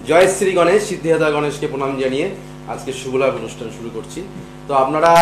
জয় শ্রী গণেশ, সিদ্ধিদাতা গণেশকে প্রণাম জানিয়ে আজকে শুভলাভ অনুষ্ঠান শুরু করছি। তো আপনারা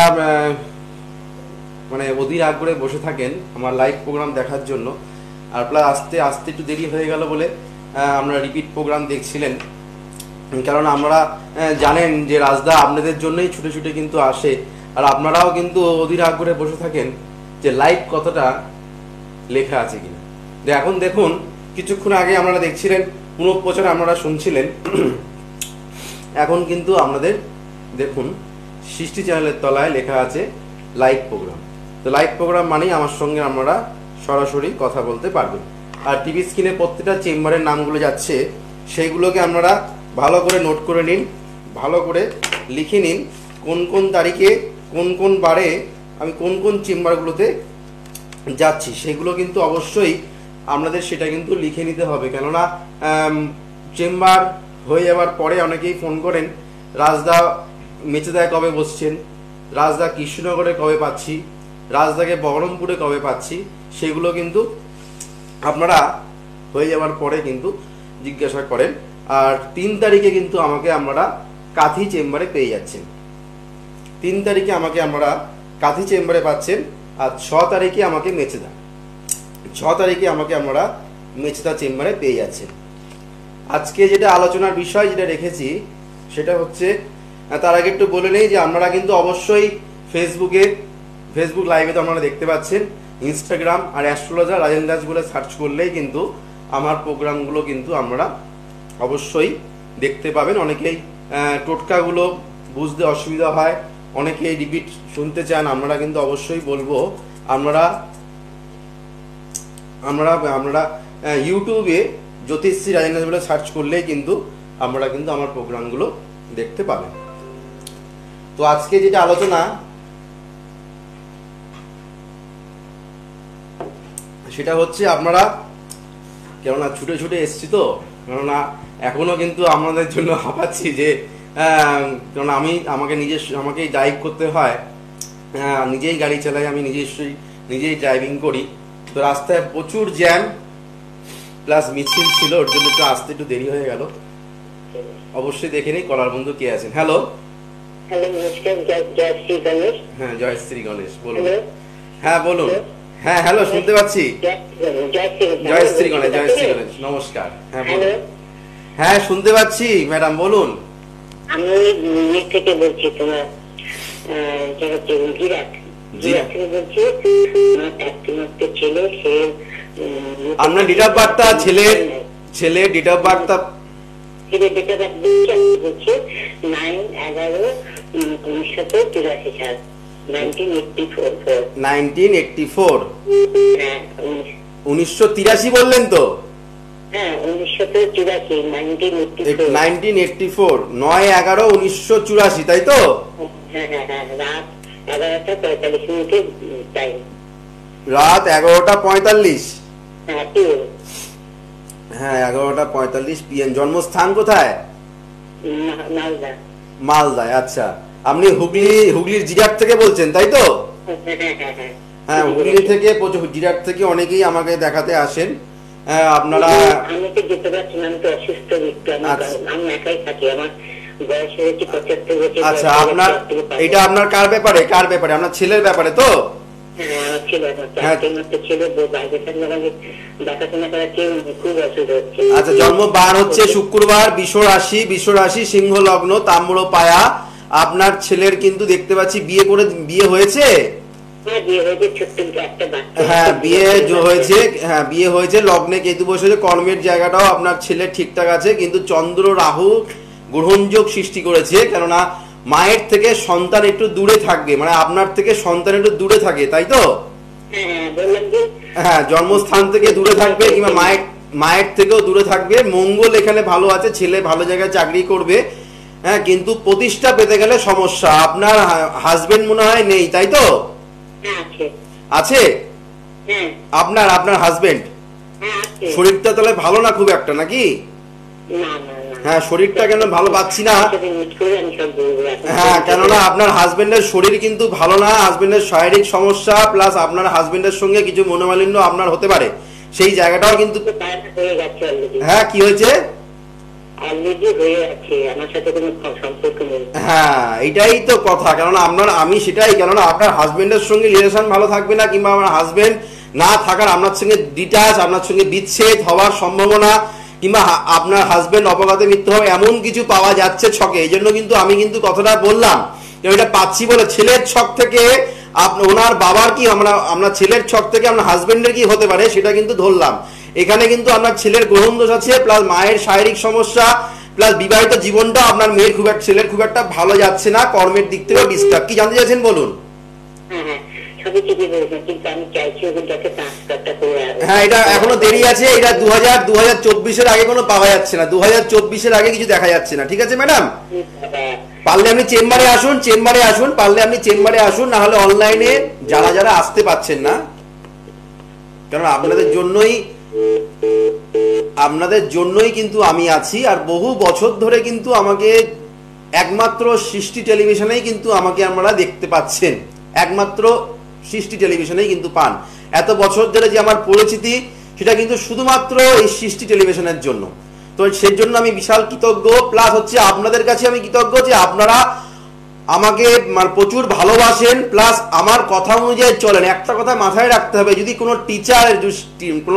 মানে অধীর আগ্রহে বসে থাকেন আমার লাইভ প্রোগ্রাম দেখার জন্য, আর প্লাস আস্তে আস্তে একটু দেরি হয়ে গেল বলে আমরা রিপিট প্রোগ্রাম দেখছিলেন। কারণ আমরা জানেন যে রাজদা আপনাদের জন্যই ছুটে ছুটে কিন্তু আসে, আর আপনারাও কিন্তু অধীর আগ্রহে বসে থাকেন যে লাইভ কতটা লেখা আছে কিনা। এখন দেখুন, কিছুক্ষণ আগে আপনারা দেখছিলেন পুনঃপ্রচার আপনারা শুনছিলেন, এখন কিন্তু আপনাদের দেখুন সৃষ্টি চ্যানেলের তলায় লেখা আছে লাইভ প্রোগ্রাম। তো লাইভ প্রোগ্রাম মানেই আমার সঙ্গে আপনারা সরাসরি কথা বলতে পারবেন। আর টিভি স্ক্রিনে প্রত্যেকটা চেম্বারের নামগুলো যাচ্ছে, সেইগুলোকে আপনারা ভালো করে নোট করে নিন, ভালো করে লিখে নিন কোন কোন তারিখে কোন কোন বারে আমি কোন কোন চেম্বারগুলোতে যাচ্ছি, সেগুলো কিন্তু অবশ্যই আপনাদের সেটা কিন্তু লিখে নিতে হবে। কেননা চেম্বার হয়ে যাওয়ার পরে অনেকেই ফোন করেন, রাজদা মেচেদায় কবে বসছেন, রাজদা কৃষ্ণনগরে কবে পাচ্ছি, রাজদাকে বহরমপুরে কবে পাচ্ছি, সেগুলো কিন্তু আপনারা হয়ে যাওয়ার পরে কিন্তু জিজ্ঞাসা করেন। আর 3 তারিখে কিন্তু আমাকে আপনারা কাঁথি চেম্বারে পেয়ে যাচ্ছেন, 3 তারিখে আমাকে আপনারা কাঁথি চেম্বারে পাচ্ছেন। আর 6 তারিখে আমাকে মেচেদা, 6 তারিখে আমাকে আমরা মেচেদা চেম্বারে পেয়ে যাচ্ছেন। আজকে যেটা আলোচনার বিষয় যেটা রেখেছি সেটা হচ্ছে, তার আগে একটু বলে নেই যে আপনারা কিন্তু অবশ্যই ফেসবুক লাইভে তো আপনারা দেখতে পাচ্ছেন, ইনস্টাগ্রাম আর অ্যাস্ট্রোলজার রাজেন রাজ বলে সার্চ করলেই কিন্তু আমার প্রোগ্রামগুলো কিন্তু আমরা অবশ্যই দেখতে পাবেন। অনেকেই টোটকাগুলো বুঝতে অসুবিধা হয়, অনেকেই রিপিট শুনতে চান, আমরা কিন্তু অবশ্যই বলবো আমরা ইউটিউবে জ্যোতিষ রাজেন রাজ বলে সার্চ করলেই কিন্তু আমরা কিন্তু আমার প্রোগ্রামগুলো দেখতে পাবেন। তো আজকে যেটা আলোচনা সেটা হচ্ছে, আপনারা কেননা ছুটে ছুটে এসছি, তো কেননা এখনো কিন্তু আমাদের জন্য হাঁপাচ্ছি যে কারণ আমাকেই ড্রাইভ করতে হয়, নিজেই গাড়ি চালাই, আমি নিজেই ড্রাইভিং করি। তো রাস্তায় প্রচুর জ্যাম প্লাস মিছিল ছিল, ওর জন্য একটু আসতে একটু দেরি হয়ে গেল। অবশ্যই দেখে নিই কলার বন্ধু কে আছেন। হ্যালো, হ্যাঁ জয় শ্রী গণেশ, বলুন। হ্যাঁ বলুন, হ্যাঁ হ্যালো, শুনতে পাচ্ছি। জয় শ্রী গণেশ, জয় শ্রী গণেশ, নমস্কার। হ্যাঁ বলুন, হ্যাঁ শুনতে পাচ্ছি ম্যাডাম, বলুন। আমি থেকে বলছি, তোমার আপনার ডেট অফ বার্থটা ছেলে ডেট অফ বার্থটা 9/11/1984 1984 1983 বললেন তো? হ্যাঁ 1984 9/11/1984, তাই তো? রাত 11:45। হ্যাঁ 11:45 PM। জন্মস্থান কোথায়? মালদায়। আচ্ছা, আপনি হুগলির জিরাট থেকে বলছেন, তাই তো? হ্যাঁ হুগলি থেকে, জিরাট থেকে অনেকেই আমাকে দেখাতে আসেন। আপনারা আচ্ছা, এটা আপনার কার ব্যাপারে? আপনার ছেলের ব্যাপারে তো? আচ্ছা, জন্ম বার হচ্ছে শুক্রবার, বিশ্বরাশি, সিংহ লগ্ন, তাম্র পায়া। আপনার ছেলের কিন্তু দেখতে পাচ্ছি বিয়ে হয়েছে। হ্যাঁ বিয়ে হয়েছে, লগ্নে কেতু বসেছে, কর্মের জায়গাটাও আপনার ছেলে ঠিকঠাক আছে, কিন্তু চন্দ্র রাহু গ্রহণযোগ সৃষ্টি করেছে। কেননা মায়ের থেকে সন্তান একটু দূরে থাকবে, মানে আপনার থেকে সন্তান একটু দূরে থাকে, তাই তো? হ্যাঁ জন্মস্থান থেকে দূরে থাকবে, কিংবা মায়ের থেকেও দূরে থাকবে। মঙ্গল এখানে ভালো আছে, ছেলে ভালো জায়গায় চাকরি করবে। হ্যাঁ, কিন্তু প্রতিষ্ঠা পেতে গেলে সমস্যা। আপনার হাজবেন্ড মনে হয় নেই, তাই তো? আছে আপনার হাজবেন্ড? শরীরটা তাহলে ভালো না খুব একটা, নাকি? হ্যাঁ শরীরটা কেন ভালো পাচ্ছি না। হ্যাঁ কেননা আপনার হাজবেন্ডের শরীর কিন্তু ভালো না, হাজবেন্ডের শারীরিক সমস্যা, প্লাস আপনার হাজবেন্ডের সঙ্গে কিছু মনোমালিন্য আপনার হতে পারে, সেই জায়গাটাও কিন্তু। হ্যাঁ কি হয়েছে? অলরেডি হয়ে আছে, আমার সাথে কোনো সম্পর্ক নেই। হ্যাঁ, এটাই তো কথা। কেননা আমি সেটাই, কেননা আপনার হাজবেন্ডের সঙ্গে রিলেশন ভালো থাকবে না, কিংবা আমার হাজবেন্ড না থাকার আপনার সঙ্গে ডিটাচ, আপনার সঙ্গে বিচ্ছেদ হওয়ার সম্ভাবনা, কিংবা আপনার হাজবেন্ড অপঘাতে মৃত্যু হবে, এমন কিছু পাওয়া যাচ্ছে ছকে। এই জন্য কিন্তু আমি কিন্তু কথাটা বললাম, এটা পাচ্ছি বলে ছেলের ছক থেকে ওনার বাবার কি, আমরা ছেলের ছক থেকে আপনার হাজবেন্ডের কি হতে পারে সেটা কিন্তু ধরলাম। এখানে কিন্তু আপনার ছেলের গ্রহণ দোষ আছে, প্লাস মায়ের শারীরিক সমস্যা, প্লাস বিবাহিত জীবনটা আপনার মেয়ের ছেলের খুব একটা ভালো যাচ্ছে না, কর্মের দিক থেকেও ডিস্টার্ব। কি জানতে চাইছেন বলুন? হ্যাঁ, এটা এখনো দেরি আছে। এটা 2024-এর আগে কোনো পাওয়া যাচ্ছে না, 2024-এর আগে কিছু দেখা যাচ্ছে না। ঠিক আছে ম্যাডাম, পারলে আপনি চেম্বারে আসুন, পারলে আপনি চেম্বারে আসুন, না হলে অনলাইনে যারা আসতে পাচ্ছেন না, কারণ আপনাদের জন্যই কিন্তু আমি আছি। আর বহু বছর ধরে কিন্তু আমাকে একমাত্র সৃষ্টি টেলিভিশনেই কিন্তু আমাকে আপনারা দেখতে পাচ্ছেন, একমাত্র সৃষ্টি টেলিভিশনেই কিন্তু পান। এত বছর ধরে যে আমার পরিচিতি, সেটা কিন্তু শুধুমাত্র এই সৃষ্টি টেলিভিশনের জন্য। তো সেই জন্য আমি বিশাল কৃতজ্ঞ। প্লাস হচ্ছে আপনাদের কাছে আমি কৃতজ্ঞ যে আপনারা আমাকে প্রচুর ভালোবাসেন, প্লাস আমার কথা অনুযায়ী চলেন। একটা কথা মাথায় রাখতে হবে, যদি কোনো টিচারের, কোনো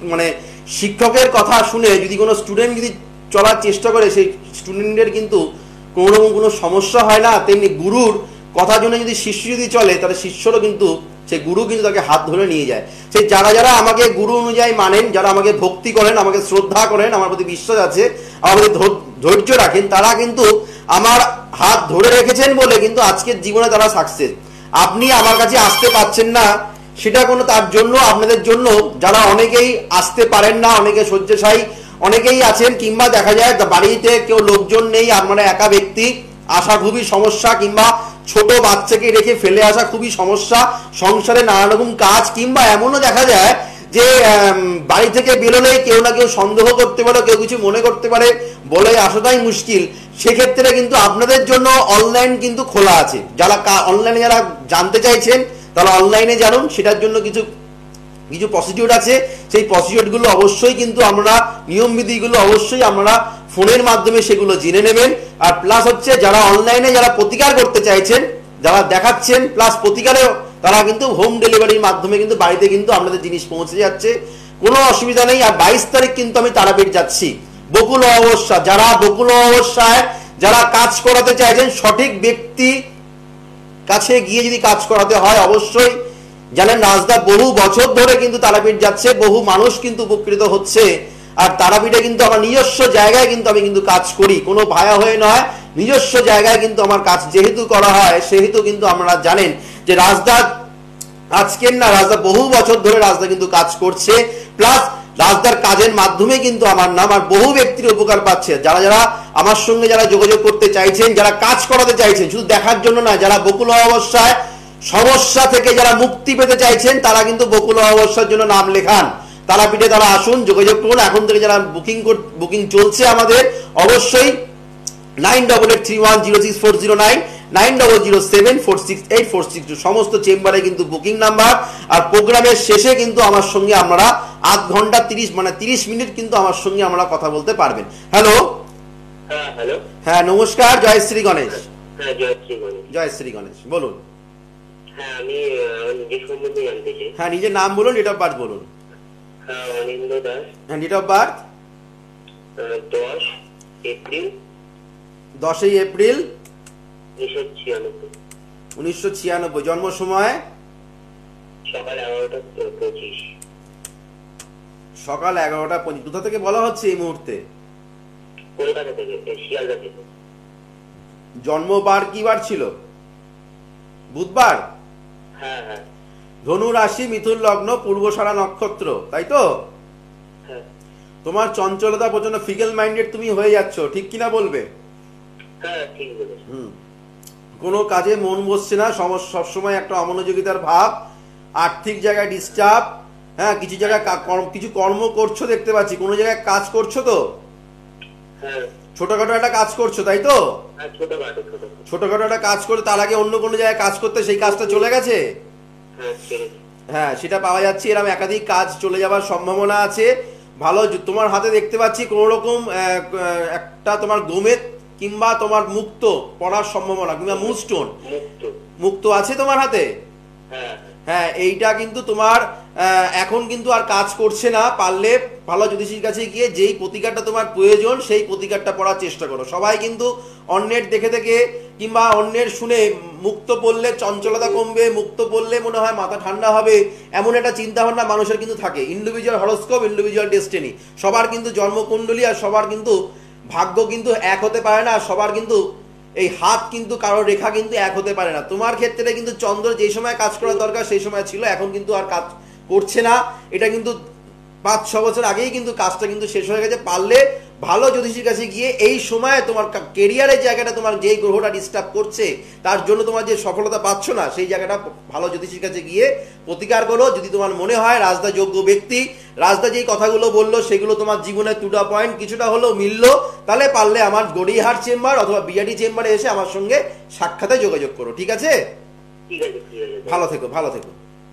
শিক্ষকের কথা শুনে যদি কোনো স্টুডেন্ট যদি চলার চেষ্টা করে, সেই স্টুডেন্টের কিন্তু কোনো সমস্যা হয় না। তেমনি গুরুর কথা শুনে যদি শিষ্য যদি চলে, তাহলে শিষ্যরও কিন্তু সেই গুরু কিন্তু তাকে হাত ধরে নিয়ে যায়। সেই যারা আমাকে গুরু অনুযায়ী মানেন, যারা আমাকে ভক্তি করেন, আমাকে শ্রদ্ধা করেন, আমার প্রতি বিশ্বাস আছে, আমার প্রতি ধৈর্য রাখেন, তারা কিন্তু আমার হাত ধরে রেখেছেন বলে কিন্তু আজকের জীবনে তারা সাকসেস। আপনি আমার কাছে আসতে পারছেন না, সেটা কোনো তার জন্য, আপনাদের জন্য, যারা অনেকেই আসতে পারেন না, অনেকে শয্যাশায়ী অনেকেই আছেন, কিংবা দেখা যায় বাড়িতে কেউ লোকজন নেই, আপনারা একা ব্যক্তি, আসা খুবই সমস্যা, কিংবা ছোট বাচ্চাকে রেখে ফেলে আসা খুবই সমস্যা, সংসারে নানা রকম কাজ, কিংবা এমনও দেখা যায় যে বাড়ি থেকে বেরোলেই কেউ না কেউ সন্দেহ করতে পারে, কেউ কিছু মনে করতে পারে, বলে আসাটাই মুশকিল। সেক্ষেত্রে কিন্তু আপনাদের জন্য অনলাইন কিন্তু খোলা আছে। অনলাইনে যারা জানতে চাইছেন, তারা অনলাইনে জানুন। সেটার জন্য কিছু প্রসিডিউর আছে, সেই প্রসিডিউরগুলো অবশ্যই কিন্তু আমরা, নিয়মবিধিগুলো অবশ্যই আমরা ফোনের মাধ্যমে সেগুলো জেনে নেবেন। আর প্লাস হচ্ছে যারা অনলাইনে যারা প্রতিকার করতে চাইছেন, যারা দেখাচ্ছেন প্লাস প্রতিকারেও, তারা কিন্তু হোম ডেলিভারির মাধ্যমে কিন্তু বাড়িতে কিন্তু আপনাদের জিনিস পৌঁছে যাচ্ছে, কোনো অসুবিধা নেই। আর 22 তারিখ কিন্তু আমি তারাপীঠ যাচ্ছি, বকুল অমাবস্যা। যারা বকুল অমাবস্যায় যারা কাজ করাতে চাইছেন, সঠিক ব্যক্তি কাছে গিয়ে যদি কাজ করাতে হয়, অবশ্যই জানেন রাজদা বহু বছর ধরে কিন্তু তারাপীঠ যাচ্ছে, বহু মানুষ কিন্তু উপকৃত হচ্ছে। আর তারাপীঠে কিন্তু আমার নিজস্ব জায়গায় কিন্তু আমি কিন্তু কাজ করি, কোনো ভায়া হয়ে নয়, নিজস্ব জায়গায় কিন্তু আমার কাজ যেহেতু করা হয়, সেহেতু কিন্তু আপনারা জানেন যে রাজদা আজকের না, রাজদা বহু বছর ধরে রাজদা কিন্তু কাজ করছে। প্লাস রাজদার কাজের মাধ্যমে কিন্তু আমার নাম, আর বহু ব্যক্তির উপকার পাচ্ছে। যারা আমার সঙ্গে যারা যোগাযোগ করতে চাইছেন, যারা কাজ করাতে চাইছেন, শুধু দেখার জন্য না, যারা বকুল অমাবস্যায় সমস্যা থেকে যারা মুক্তি পেতে চাইছেন, তারা কিন্তু বকুল অমাবস্যার জন্য নাম লেখান, তারাপীঠে তারা আসুন, যোগাযোগ করুন। এখন থেকে যারা বুকিং চলছে আমাদের, অবশ্যই 9883106409, 9007468462 সমস্ত চেম্বারে কিন্তু বুকিং নাম্বার। আর প্রোগ্রামের শেষে কিন্তু আমার সঙ্গে আপনারা আধ ঘন্টা 30 মিনিট কিন্তু আমার সঙ্গে আমরা কথা বলতে পারবেন। হ্যালো, হ্যাঁ নমস্কার, জয় শ্রী গণেশ। জয় শ্রী গণেশ, বলুন। হ্যাঁ, নিজের নাম বলুন, ডেট অফ বার্থ বলুন। হ্যাঁ, ডেট অফ বার্থ 10 এপ্রিল 1996। জন্ম সময় সকাল 11টা 25। কোথা থেকে বলা হচ্ছে এই মুহূর্তে? কলকাতা থেকে, শিয়ালদা থেকে। জন্মবার কি বার ছিল? বুধবার। হ্যাঁ হ্যাঁ। ধনু রাশি, মিথুন লগ্ন, পূর্বসারা নক্ষত্র, তাই তো? হ্যাঁ। তোমার চঞ্চলতা, প্রচন্ড ফিকেল মাইন্ডেড তুমি হয়ে যাচ্ছ, ঠিক কিনা বলবে? হ্যাঁ, ঠিক বলেছো। কোনো কাজে মন বসছে না, সবসময় একটা অমনোযোগিতার ভাব, আর্থিক জায়গায় ডিস্টার্ব। হ্যাঁ, কিছু জায়গায় কিছু কর্ম করছো দেখতে পাচ্ছি, কোনো জায়গায় কাজ করছো তো? হ্যাঁ। ছোটখাটো একটা কাজ করছো, তাই তো? ছোটখাটো একটা কাজ করে তার আগে অন্য কোনো জায়গায় কাজ করতে, সেই কাজটা চলে গেছে। হ্যাঁ, হ্যাঁ, সেটা পাওয়া যাচ্ছে। এরকম একাধিক কাজ চলে যাওয়ার সম্ভাবনা আছে। ভালো। তোমার হাতে দেখতে পাচ্ছি কোন রকম একটা তোমার গোমেদ কিংবা তোমার মুক্ত পড়ার সম্ভাবনা কিংবা মুস্টোন মুক্ত আছে তোমার হাতে। হ্যাঁ, এইটা কিন্তু তোমার এখন কিন্তু আর কাজ করছে না। পারলে ভালো জ্যোতিষীর কাছে গিয়ে যেই প্রতিকারটা তোমার প্রয়োজন সেই প্রতিকারটা পড়ার চেষ্টা করো। সবাই কিন্তু অন্যের দেখে দেখে কিংবা অন্যের শুনে মুক্ত পড়লে চঞ্চলতা কমবে, মুক্ত পড়লে মনে হয় মাথা ঠান্ডা হবে, এমন একটা চিন্তা ভাবনা মানুষের কিন্তু থাকে। ইন্ডিভিজুয়াল হরোস্কোপ, ইন্ডিভিজুয়াল ডেস্টিনি, সবার কিন্তু জন্মকুণ্ডলী আর সবার কিন্তু ভাগ্য কিন্তু এক হতে পারে না। সবার কিন্তু এই হাত কিন্তু কারোর রেখা কিন্তু এক হতে পারে না। তোমার ক্ষেত্রে কিন্তু চন্দ্র যে সময় কাজ করার দরকার সেই সময় ছিল, এখন কিন্তু আর কাজ করছে না। এটা কিন্তু 5-6 বছর আগেই কিন্তু কাজটা কিন্তু শেষ হয়ে গেছে। পারলে ভালো জ্যোতিষীর কাছে গিয়ে এই সময় তোমার কেরিয়ারের জায়গাটা তোমার যেই গ্রহটা ডিস্টার্ব করছে তার জন্য তোমার যে সফলতা পাচ্ছ না সেই জায়গাটা ভালো জ্যোতিষীর কাছে গিয়ে প্রতিকার করো। যদি তোমার মনে হয় রাজদা যোগ্য ব্যক্তি, রাজদা যেই কথাগুলো বললো সেগুলো তোমার জীবনে টু দা পয়েন্ট কিছুটা হলেও মিললো, তাহলে পারলে আমার গড়িয়াহাট চেম্বার অথবা বিআরডি চেম্বারে এসে আমার সঙ্গে সাক্ষাতে যোগাযোগ করো। ঠিক আছে? ভালো থেকো, ভালো থেকো।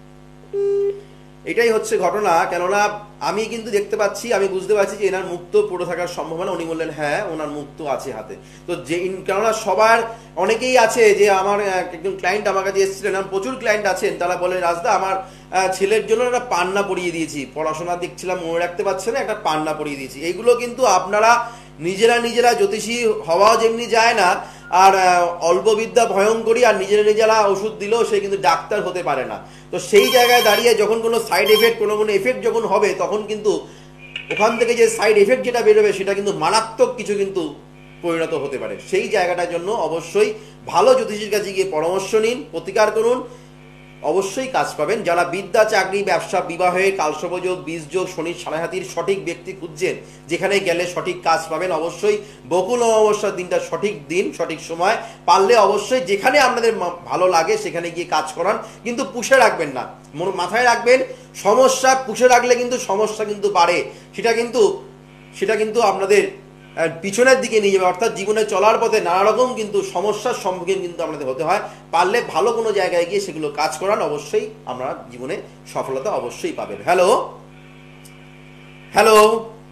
এটাই হচ্ছে ঘটনা। কেননা আমি কিন্তু দেখতে পাচ্ছি, আমি বুঝতে পারছি যে এনার মুক্ত পড়ে থাকার সম্ভাবনা। উনি বললেন হ্যাঁ ওনার মুক্ত আছে হাতে। তো যে কেননা সবার অনেকেই আছে যে আমার একজন ক্লায়েন্ট আমার কাছে এসেছিলেন, আমার প্রচুর ক্লায়েন্ট আছেন, তারা বলে রাজদা আমার ছেলের জন্য একটা পান্না পরিয়ে দিয়েছি, পড়াশোনা দেখছিলাম মনে রাখতে পারছে না, একটা পান্না পরিয়ে দিয়েছি। এইগুলো কিন্তু আপনারা নিজেরা জ্যোতিষী হওয়াও যেমনি যায় না, আর অল্প বিদ্যা ভয়ঙ্করী, আর নিজেরা ওষুধ দিলেও সে কিন্তু ডাক্তার হতে পারে না। তো সেই জায়গায় দাঁড়িয়ে যখন কোনো সাইড এফেক্ট কোনো এফেক্ট যখন হবে তখন কিন্তু ওখান থেকে যে সাইড এফেক্ট যেটা বেরোবে সেটা কিন্তু মারাত্মক কিছু কিন্তু পরিণত হতে পারে। সেই জায়গাটার জন্য অবশ্যই ভালো জ্যোতিষীর কাছে গিয়ে পরামর্শ নিন, প্রতিকার করুন, অবশ্যই কাজ পাবেন। যারা বিদ্যা, চাকরি, ব্যবসা, বিবাহে কালসর্পযোগ, বীজযোগ, শনির সাড়ে তির সঠিক ব্যক্তি খুঁজছেন, যেখানে গেলে সঠিক কাজ পাবেন, অবশ্যই বকুল অমাবস্যার দিনটা সঠিক দিন, সঠিক সময়। পারলে অবশ্যই যেখানে আপনাদের ভালো লাগে সেখানে গিয়ে কাজ করান, কিন্তু পুষে রাখবেন না। মাথায় রাখবেন সমস্যা পুষে রাখলে কিন্তু সমস্যা কিন্তু বাড়ে, সেটা কিন্তু আপনাদের পিছনের দিকে নিয়ে যাবে। অর্থাৎ জীবনে চলার পথে নানা রকম কিন্তু সমস্যার সম্মুখীন কিন্তু আমাদের হতে হয়। পারলে ভালো কোনো জায়গায় গিয়ে সেগুলো কাজ করান, অবশ্যই আপনারা জীবনে সফলতা অবশ্যই পাবেন। হ্যালো হ্যালো,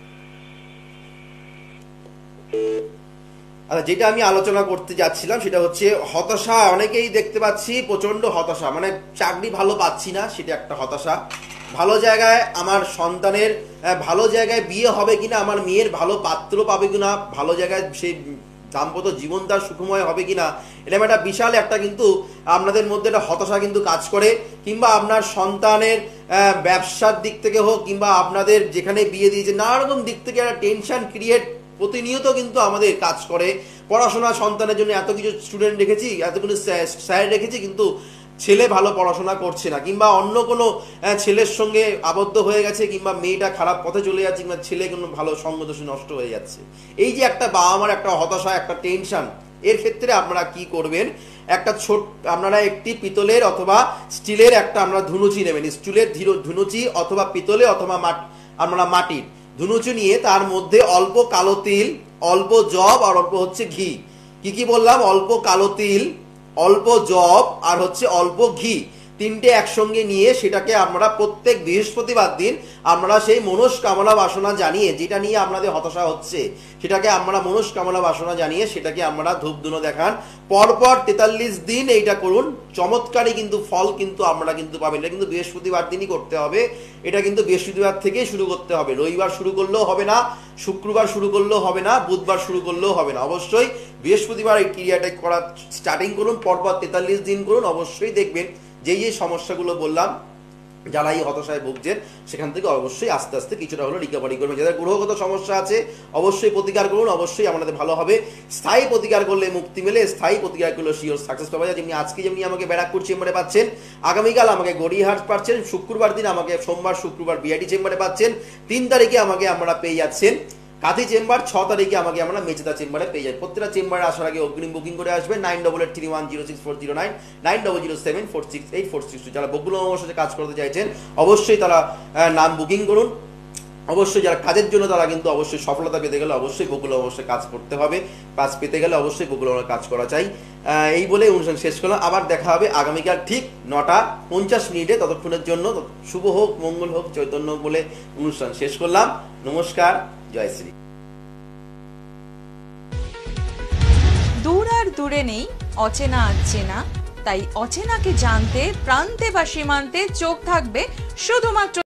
আচ্ছা, যেটা আমি আলোচনা করতে যাচ্ছিলাম সেটা হচ্ছে হতাশা। অনেকেই দেখতে পাচ্ছি প্রচন্ড হতাশা, মানে চাকরি ভালো পাচ্ছি না, সেটা একটা হতাশা। ভালো জায়গায় আমার সন্তানের ভালো জায়গায় বিয়ে হবে কিনা, আমার মেয়ের ভালো পাত্র পাবে কিনা, ভালো জায়গায় সেই দাম্পত্য জীবন তার সুখময় হবে কিনা, এরকম একটা বিশাল একটা কিন্তু আপনাদের মধ্যে একটা হতাশা কিন্তু কাজ করে। কিংবা আপনার সন্তানের ব্যবসার দিক থেকে হোক কিংবা আপনাদের যেখানে বিয়ে দিয়েছে নানা রকম দিক থেকে একটা টেনশন ক্রিয়েট প্রতিনিয়ত কিন্তু আমাদের কাজ করে। পড়াশোনা সন্তানের জন্য এত কিছু স্টুডেন্ট রেখেছি, এতগুলো স্যার রেখেছি, কিন্তু ছেলে ভালো পড়াশোনা করছে না, কিংবা অন্য কোনো ছেলের সঙ্গে আবদ্ধ হয়ে গেছে, কিংবা মেয়েটা খারাপ পথে চলে যাচ্ছে, কিংবা ছেলে কোনো ভালো সঙ্গদোষে নষ্ট হয়ে যাচ্ছে। এই যে একটা বাবা মার একটা হতাশা, একটা টেনশন, এর ক্ষেত্রে আপনারা কি করবেন, একটা আপনারা একটি পিতলের অথবা স্টিলের একটা আমরা ধুনুচি নেবেন। স্টিলের ধুনুচি অথবা পিতলে অথবা আমরা মাটির ধুনুচি নিয়ে তার মধ্যে অল্প কালো তিল, অল্প জব আর অল্প হচ্ছে ঘি। কি বললাম? অল্প কালো তিল, অল্প জব আর হচ্ছে অল্প ঘি, তিনটে একসঙ্গে নিয়ে সেটাকে আমরা প্রত্যেক বৃহস্পতিবার দিন আমরা সেই মনস্কামনা বাসনা জানিয়ে, যেটা নিয়ে আপনাদের হতাশা হচ্ছে সেটাকে আমরা মনস্কামনা বাসনা জানিয়ে সেটাকে আমরা ধূপধুনো দেখান। পরপর 43 দিন এইটা করুন, চমৎকারই কিন্তু ফল কিন্তু আমরা কিন্তু পাবেন। এটা কিন্তু বৃহস্পতিবার দিনই করতে হবে, এটা কিন্তু বৃহস্পতিবার থেকেই শুরু করতে হবে। রবিবার শুরু করলেও হবে না, শুক্রবার শুরু করলেও হবে না, বুধবার শুরু করলেও হবে না, অবশ্যই বৃহস্পতিবার এই ক্রিয়াটা করা স্টার্টিং করুন, পরপর 43 দিন করুন। অবশ্যই দেখবেন যেই সমস্যাগুলো বললাম, যারা এই হতাশায় ভুগছেন সেখান থেকে অবশ্যই আস্তে আস্তে কিছুটা হলো রিকভারি করবেন। যাদের গ্রহগত সমস্যা আছে অবশ্যই প্রতিকার করুন, অবশ্যই আমাদের ভালো হবে। স্থায়ী প্রতিকার করলে মুক্তি মেলে, স্থায়ী প্রতিকার করলে শিওর সাকসেস পাওয়া যায়। যেমনি আজকে যেমনি আমাকে ব্যারাকপুর চেম্বারে পাচ্ছেন, আগামীকাল আমাকে গড়িয়াহাট পাচ্ছেন, শুক্রবার দিন আমাকে সোমবার শুক্রবার বিআইডি চেম্বারে পাচ্ছেন, 3 তারিখে আমাকে আমরা পেয়ে যাচ্ছেন কাঁথি চেম্বার, 6 তারিখে আমাকে আমরা মেচেদা চেম্বারে পেয়ে যাই। প্রত্যেকটা চেম্বারে আসার আগে অগ্রিম বুকিং করে আসবেন 9883106409, 9007468462। যারা বকুল অমাবস্যাতে কাজ করতে চাইছেন অবশ্যই তারা নাম বুকিং করুন। অবশ্যই যারা কাজের জন্য তারা কিন্তু অবশ্যই সফলতা পেতে গেলে অবশ্যই গুগলে অবশ্যই কাজ করতে হবে, কাজ পেতে গেলে অবশ্যই গুগলে কাজ করা চাই। এই বলে অনুষ্ঠান শেষ করলাম। আবার দেখা হবে আগামীকাল ঠিক 9:50 ততক্ষণের জন্য শুভ হোক, মঙ্গল হোক, চৈতন্য হোক বলে অনুষ্ঠান শেষ করলাম। নমস্কার, জয় শ্রী। দূর আর দূরে নেই, অচেনা আচেনা, তাই অচেনাকে জানতে প্রান্তে বা সীমান্তে চোখ থাকবে শুধুমাত্র